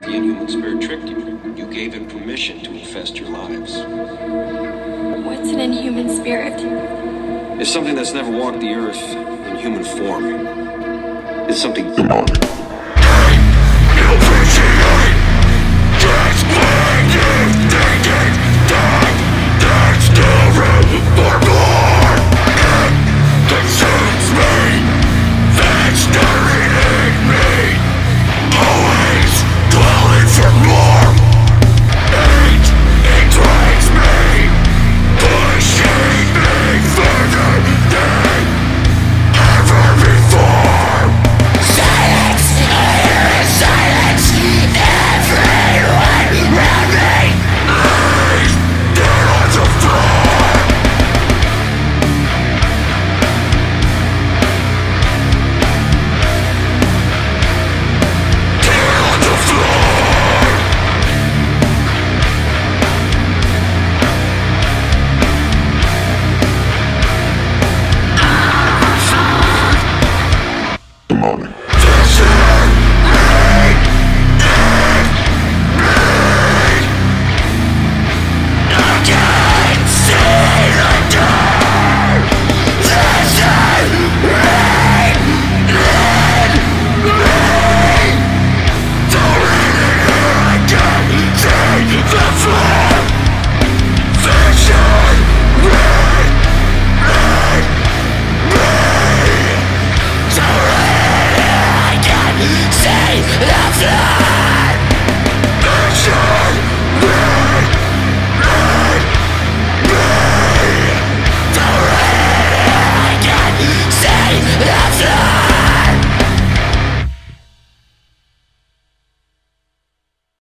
The inhuman spirit tricked you. You gave it permission to infest your lives. What's an inhuman spirit? It's something that's never walked the earth in human form. It's something demonic.